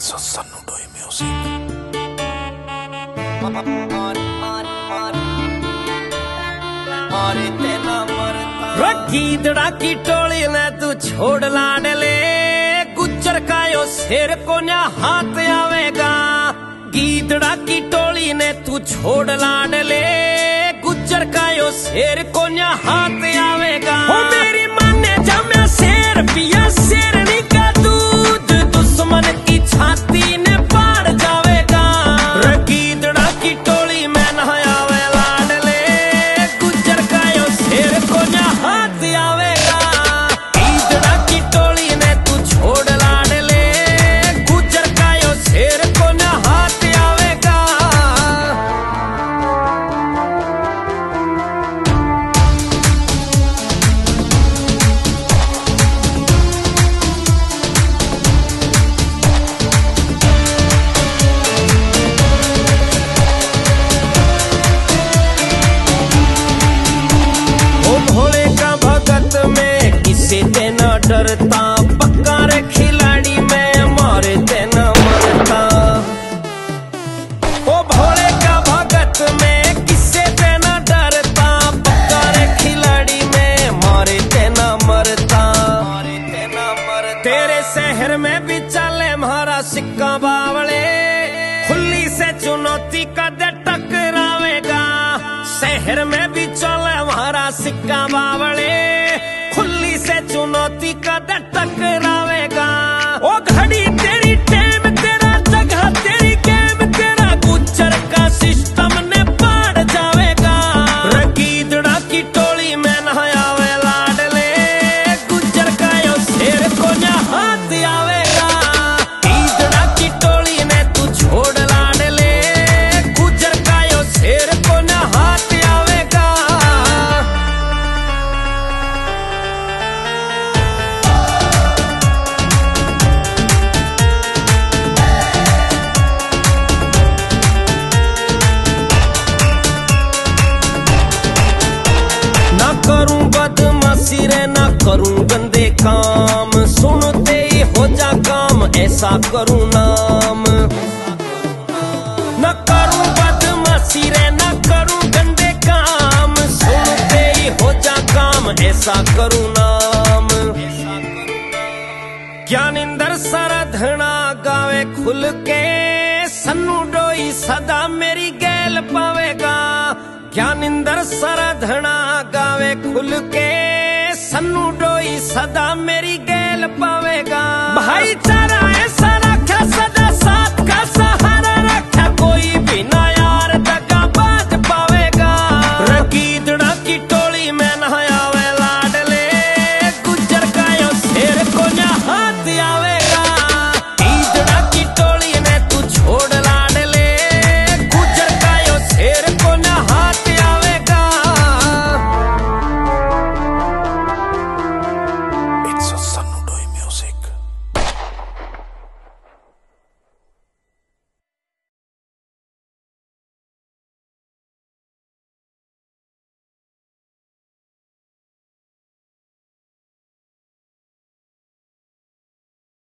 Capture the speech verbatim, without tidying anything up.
So Sanu Doi Music. गीदड़ा की टोली ने तू छोड़ लाडले, गुज्जर का यो शेर को ना हाथ आवेगा। गीदड़ा की टोली ने तू छोड़ लाडले, गुज्जर का यो शेर को ना हाथ आवेगा। ओ मेरी माँ ने जमा शेर पिया शेरनी का दूध, दुश्मन की छाती ने पाड़ जावेगा। गीदड़ा की टोली में न आवे लाडले, गुज्जर का यो शेर को ना हाथ आवेगा। गीदड़ा की टोली ने तू छोड़ लाडले, गुज्जर का यो शेर को ना हाथ आवेगा। भोले का भगत में किसे देना डरता, पक्का रे खिलाड़ी में मारे देना मरता। ओ भोले का भगत में किसे देना डरता, पक्का रे खिलाड़ी में मारे देना मरता। मारे देना मरता। तेरे शहर में भी चले मारा सिक्का बावले, खुली से चुनौती का दे टकरावेगा। शहर में भी चले हमारा सिक्का बावले, खुली से चुनौती का दे टकरावेगा। ओ घड़ी तेरी टेम तेरा जगह तेरी गेम, तेरा गुज्जर का सिस्टम ने पाड़ जावेगा। गीदड़ा की टोली में न आवे लाडले, गुज्जर का यो शेर को ना हाथ आवेगा। गीदड़ा की टोली ने तू छोड़ लाडले, गुज्जर का यो शेर को ना हाथ आवेगा। ना करूं बदमाशी रे ना करूं गंदे काम, सुनते ही हो जा काम ऐसा करूं नाम। ना करूं बदमाशी रे ना करूं गंदे काम, सुनते ही हो जा काम ऐसा करूं नाम। ज्ञानिंदर सरधना गावे खुल के, सन्नू डोई सदा मेरी गैल पावेगा। ज्ञानिंदर सरधना गावे खुल के, सन्नू डोई सदा मेरी गैल पावेगा। भाईचारा ऐसा रखा सदा